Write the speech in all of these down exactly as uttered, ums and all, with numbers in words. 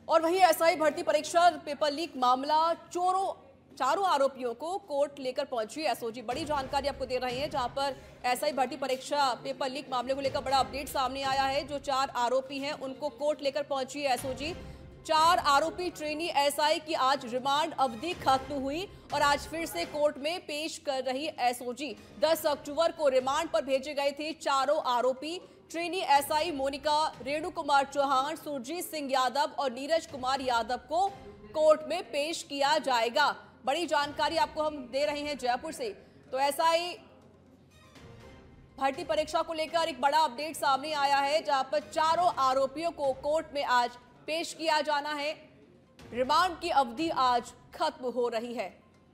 और वहीं एसआई भर्ती परीक्षा पेपर लीक मामला, चोरों चारों आरोपियों को कोर्ट लेकर पहुंची एसओजी। बड़ी जानकारी आपको दे रहे हैं, जहां पर एसआई भर्ती परीक्षा पेपर लीक मामले को लेकर बड़ा अपडेट सामने आया है। जो चार आरोपी हैं उनको कोर्ट लेकर पहुंची है एसओजी। चार आरोपी ट्रेनी एसआई की आज रिमांड अवधि खत्म हुई और आज फिर से कोर्ट में पेश कर रही एसओजी। दस अक्टूबर को रिमांड पर भेजे गए थे चारों आरोपी। ट्रेनी एसआई मोनिका, रेणु कुमार चौहान, सुरजीत सिंह यादव और नीरज कुमार यादव को कोर्ट में पेश किया जाएगा। बड़ी जानकारी आपको हम दे रहे हैं जयपुर से। तो एसआई भर्ती परीक्षा को लेकर एक बड़ा अपडेट सामने आया है, जहां पर चारों आरोपियों को कोर्ट में आज पेश किया जाना है। रिमांड की अवधि आज खत्म हो रही है।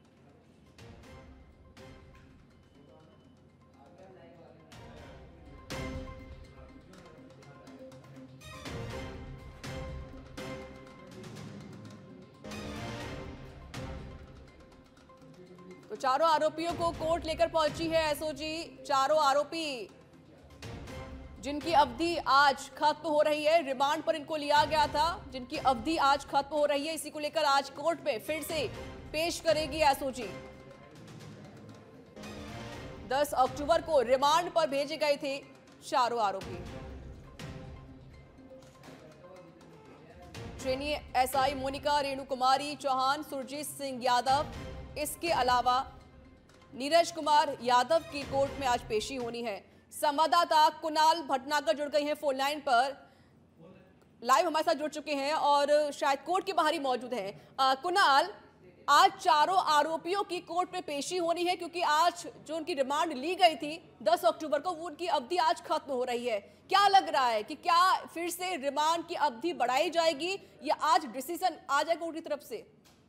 तो चारों आरोपियों को कोर्ट लेकर पहुंची है एसओजी। चारों आरोपी जिनकी अवधि आज खत्म हो रही है, रिमांड पर इनको लिया गया था, जिनकी अवधि आज खत्म हो रही है, इसी को लेकर आज कोर्ट में फिर से पेश करेगी एसओजी। दस अक्टूबर को रिमांड पर भेजे गए थे चारों आरोपी। ट्रेनी एसआई मोनिका, रेणु कुमारी चौहान, सुरजीत सिंह यादव, इसके अलावा नीरज कुमार यादव की कोर्ट में आज पेशी होनी है। संवाददाता कुणाल भटनागर जुड़ गए हैं फोन लाइन पर, लाइव हमारे साथ जुड़ चुके हैं और शायद कोर्ट के बाहर ही मौजूद हैं। कुणाल, आज चारों आरोपियों की कोर्ट में पेशी होनी है, क्योंकि आज जो उनकी रिमांड ली गई थी दस अक्टूबर को, वो उनकी अवधि आज खत्म हो रही है। क्या लग रहा है कि क्या फिर से रिमांड की अवधि बढ़ाई जाएगी या आज डिसीजन आ जाएगा उनकी तरफ से?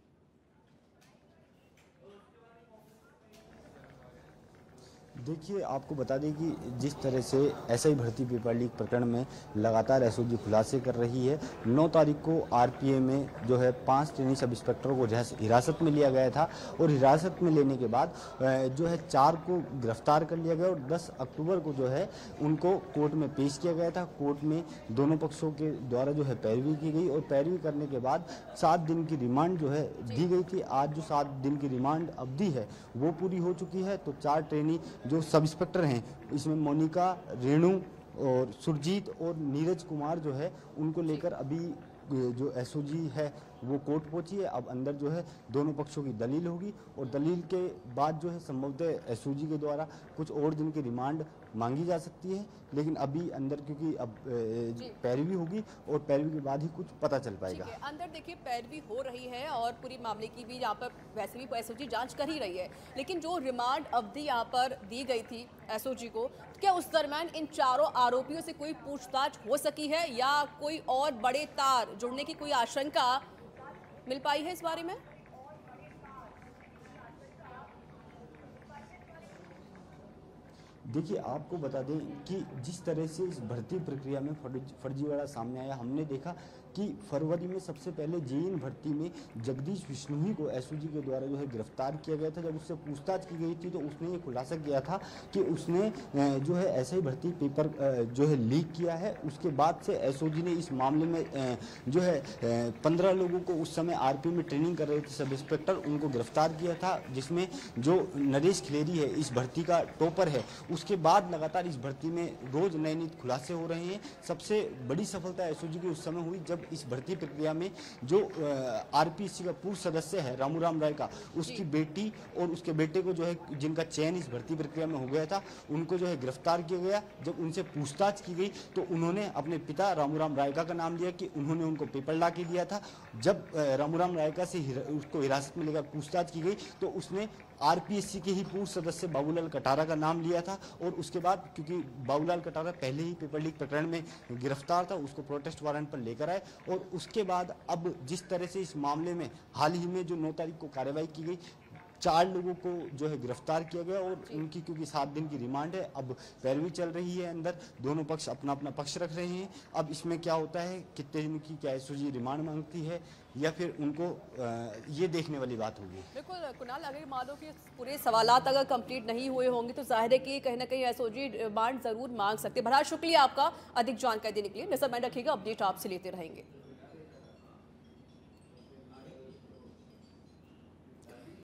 देखिए, आपको बता दें कि जिस तरह से एसआई भर्ती पेपर लीक प्रकरण में लगातार एसओजी खुलासे कर रही है, नौ तारीख को आरपीए में जो है पांच ट्रेनी सब इंस्पेक्टरों को हिरासत में लिया गया था और हिरासत में लेने के बाद जो है चार को गिरफ्तार कर लिया गया और दस अक्टूबर को जो है उनको कोर्ट में पेश किया गया था। कोर्ट में दोनों पक्षों के द्वारा जो है पैरवी की गई और पैरवी करने के बाद सात दिन की रिमांड जो है दी गई थी। आज जो सात दिन की रिमांड अवधि है वो पूरी हो चुकी है। तो चार ट्रेनी जो सब इंस्पेक्टर हैं, इसमें मोनिका, रेणु और सुरजीत और नीरज कुमार जो है, उनको लेकर अभी जो एसओजी है वो कोर्ट पहुंची है। अब अंदर जो है दोनों पक्षों की दलील होगी और दलील के बाद जो है संभवतः एसओजी के द्वारा कुछ और दिन की रिमांड मांगी जा सकती है, लेकिन अभी अंदर क्योंकि अब पैरवी होगी और पैरवी के बाद ही कुछ पता चल पाएगा। अंदर देखिए पैरवी हो रही है और पूरी मामले की भी यहाँ पर वैसे भी एसओजी जांच कर ही रही है, लेकिन जो रिमांड अवधि यहाँ पर दी गई थी एसओजी को, क्या उस दरमियान इन चारों आरोपियों से कोई पूछताछ हो सकी है या कोई और बड़े तार जुड़ने की कोई आशंका मिल पाई है इस बारे में? देखिए, आपको बता दें कि जिस तरह से इस भर्ती प्रक्रिया में फर्जीवाड़ा सामने आया, हमने देखा कि फरवरी में सबसे पहले जेईई भर्ती में जगदीश विश्नोई को एसओजी के द्वारा जो है गिरफ्तार किया गया था। जब उससे पूछताछ की गई थी तो उसने ये खुलासा किया था कि उसने जो है एसआई भर्ती पेपर जो है लीक किया है। उसके बाद से एसओजी ने इस मामले में जो है पंद्रह लोगों को उस समय आरपी में ट्रेनिंग कर रहे थे सब इंस्पेक्टर, उनको गिरफ्तार किया था, जिसमें जो नरेश खिलेरी है इस भर्ती का टॉपर है। उसके बाद लगातार इस भर्ती में रोज नए नए खुलासे हो रहे हैं। सबसे बड़ी सफलता एसओजी की उस समय हुई जब इस भर्ती प्रक्रिया में जो आरपीएससी का पूर्व सदस्य है रामूराम राय का, उसकी बेटी और उसके बेटे को जो है जिनका चयन इस भर्ती प्रक्रिया में हो गया था, उनको जो है गिरफ्तार किया गया। जब उनसे पूछताछ की गई तो उन्होंने अपने पिता रामूराम रायका का नाम लिया कि उन्होंने उनको पेपर ला के दिया था। जब रामूराम रायका से उसको हिरासत में लेकर पूछताछ की गई तो उसने आरपीएससी के ही पूर्व सदस्य बाबूलाल कटारा का नाम लिया था और उसके बाद क्योंकि बाबूलाल कटारा पहले ही पेपर लीक प्रकरण में गिरफ्तार था, उसको प्रोटेस्ट वारंट पर लेकर आए और उसके बाद अब जिस तरह से इस मामले में हाल ही में जो नौ तारीख को कार्रवाई की गई, चार लोगों को जो है गिरफ्तार किया गया और उनकी क्योंकि सात दिन की रिमांड है, अब पैरवी चल रही है, अंदर दोनों पक्ष अपना अपना पक्ष रख रहे हैं। अब इसमें क्या होता है, कितने दिन की क्या एसओजी रिमांड मांगती है या फिर उनको आ, ये देखने वाली बात होगी। बिल्कुल कुणाल, अगर मान लो कि पूरे सवालात अगर कंप्लीट नहीं हुए होंगे तो जाहिर है कि कहीं ना कहीं एसओजी रिमांड जरूर मांग सकते हैं। बड़ा शुक्रिया आपका अधिक जानकारी देने के लिए। नजर में रखिएगा, अपडेट आपसे लेते रहेंगे।